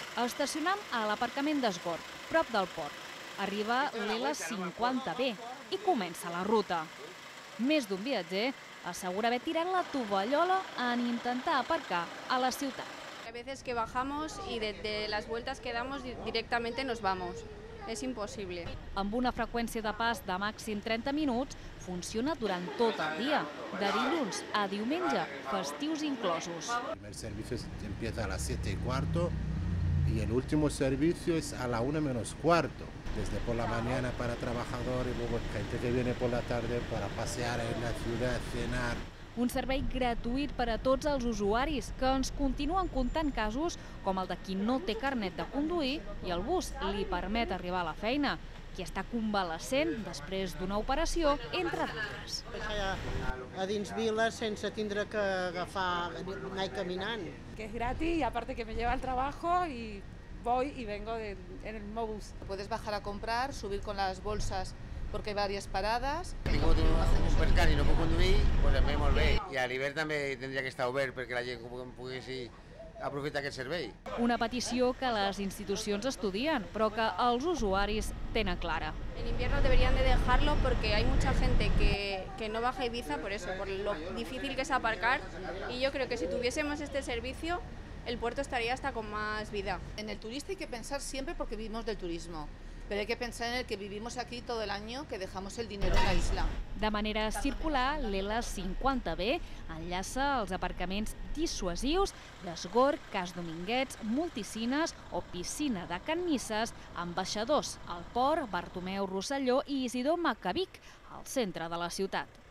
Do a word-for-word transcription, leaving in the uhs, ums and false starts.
Estacionam a l'aparcament d'Esgor, prop del port. Arriba l'L cinquanta B i comença la ruta. Més d'un viatger assegura haver tirat la tovallola en intentar aparcar a la ciutat. Hay veces que bajamos y desde las vueltas que damos directamente nos vamos. Es imposible. Amb una freqüència de pas de màxim trenta minuts, funciona durant tot el dia, de dilluns a diumenge, festius inclosos. El primer servicio empieza a las siete y cuarto y el último servicio es a la una menos cuarto. Desde por la mañana para trabajadores, luego gente que viene por la tarde para pasear en la ciudad, cenar. Un servei gratuït per a tots els usuaris, que ens continuen comptant casos com el de qui no té carnet de conduir i el bus li permet arribar a la feina, qui està convalescent després d'una operació, entre d'altres. A dins viles sense tindre que agafar, anar caminant. Que es gratis y aparte que me lleva al trabajo y voy y vengo de, en el mismo bus. Puedes bajar a comprar, subir con las bolsas porque hay varias paradas. Si como tengo un percal i no puc conduir, doncs em ve molt bé. I a l'hivern també tindria que estar obert perquè la gent pogués aprofitar aquest servei. Una petició que les institucions estudien, però que els usuaris tenen clara. En invierno deberían de dejarlo porque hay mucha gente que, que no baja a Ibiza por eso, por lo difícil que es aparcar. Y yo creo que si tuviésemos este servicio, el puerto estaría hasta con más vida. En el turista hay que pensar siempre porque vivimos del turismo, pero hay que pensar en el que vivimos aquí todo el año, que dejamos el dinero en la isla. De manera circular, l'L cinquanta B enllaça els aparcaments dissuasius d'Esgor, Cas Dominguets, Multicines o Piscina de Can Misses, ambaixadors al port, Bartomeu Rosselló i Isidor Macavic, al centre de la ciutat.